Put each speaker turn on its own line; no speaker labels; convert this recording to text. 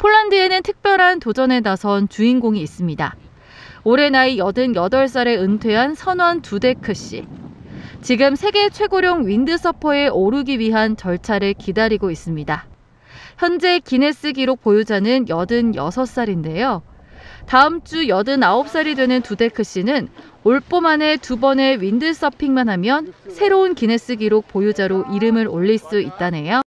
폴란드에는 특별한 도전에 나선 주인공이 있습니다. 올해 나이 88살에 은퇴한 선원 두데크 씨. 지금 세계 최고령 윈드서퍼에 오르기 위한 절차를 기다리고 있습니다. 현재 기네스 기록 보유자는 86살인데요. 다음 주 89살이 되는 두데크 씨는 올 봄 안에 2번의 윈드서핑만 하면 새로운 기네스 기록 보유자로 이름을 올릴 수 있다네요.